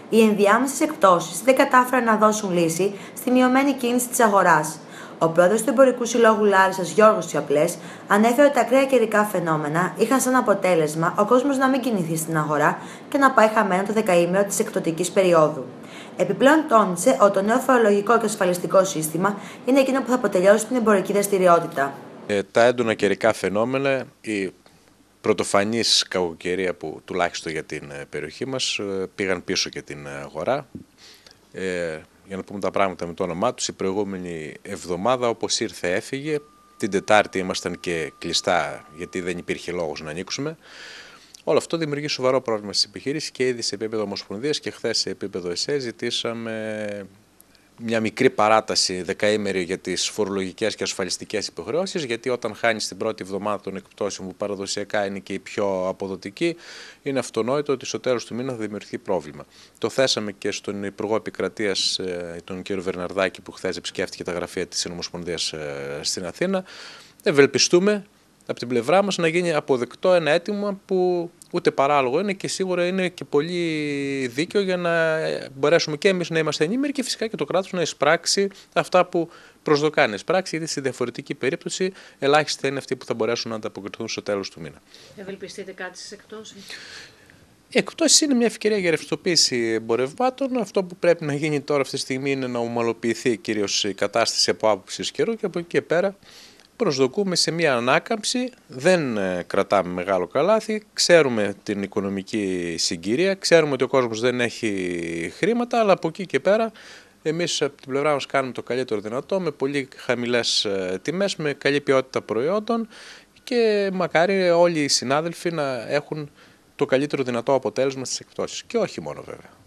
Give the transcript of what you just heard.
Οι ενδιάμεσες εκπτώσεις δεν κατάφεραν να δώσουν λύση στη μειωμένη κίνηση της αγοράς. Ο πρόεδρος του Εμπορικού Συλλόγου Λάρισσας, Γιώργος Τσιαπλές, ανέφερε ότι τα ακραία καιρικά φαινόμενα είχαν σαν αποτέλεσμα ο κόσμος να μην κινηθεί στην αγορά και να πάει χαμένο το δεκαήμερο της εκπτωτικής περίοδου. Επιπλέον, τόνισε ότι το νέο φορολογικό και ασφαλιστικό σύστημα είναι εκείνο που θα αποτελειώσει την εμπορική δραστηριότητα. Τα έντονα καιρικά φαινόμενα, η πρωτοφανής κακοκαιρία που τουλάχιστον για την περιοχή μας πήγαν πίσω και την αγορά. Για να πούμε τα πράγματα με το όνομά τους, η προηγούμενη εβδομάδα όπως ήρθε έφυγε. Την Τετάρτη ήμασταν και κλειστά γιατί δεν υπήρχε λόγος να ανοίξουμε. Όλο αυτό δημιουργεί σοβαρό πρόβλημα στις επιχειρήσεις και ήδη σε επίπεδο Ομοσπονδίας και χθες σε επίπεδο ΕΣΕ ζητήσαμε μια μικρή παράταση δεκαήμερη για τις φορολογικές και ασφαλιστικές υποχρεώσεις, γιατί όταν χάνεις την πρώτη εβδομάδα των εκπτώσεων που παραδοσιακά είναι και η πιο αποδοτική, είναι αυτονόητο ότι στο τέλος του μήνα θα δημιουργηθεί πρόβλημα. Το θέσαμε και στον Υπουργό Επικρατείας, τον κύριο Βερναρδάκη, που χθες επισκέφτηκε τα γραφεία της Ομοσπονδίας στην Αθήνα. Ευελπιστούμε από την πλευρά μας να γίνει αποδεκτό ένα αίτημα που ούτε παράλογο είναι και σίγουρα είναι και πολύ δίκαιο για να μπορέσουμε και εμείς να είμαστε ενήμεροι και φυσικά και το κράτος να εισπράξει αυτά που προσδοκά να εισπράξει, γιατί στη διαφορετική περίπτωση ελάχιστοι είναι αυτοί που θα μπορέσουν να ανταποκριθούν στο τέλος του μήνα. Ευελπιστείτε κάτι στις εκπτώσεις? Οι εκπτώσεις είναι μια ευκαιρία για ρευστοποίηση εμπορευμάτων. Αυτό που πρέπει να γίνει τώρα αυτή τη στιγμή είναι να ομαλοποιηθεί κυρίως η κατάσταση από άποψη καιρού και από εκεί και πέρα προσδοκούμε σε μια ανάκαμψη, δεν κρατάμε μεγάλο καλάθι, ξέρουμε την οικονομική συγκυρία, ξέρουμε ότι ο κόσμος δεν έχει χρήματα, αλλά από εκεί και πέρα εμείς από την πλευρά μας κάνουμε το καλύτερο δυνατό, με πολύ χαμηλές τιμές, με καλή ποιότητα προϊόντων και μακάρι όλοι οι συνάδελφοι να έχουν το καλύτερο δυνατό αποτέλεσμα στις εκπτώσεις. Και όχι μόνο βέβαια.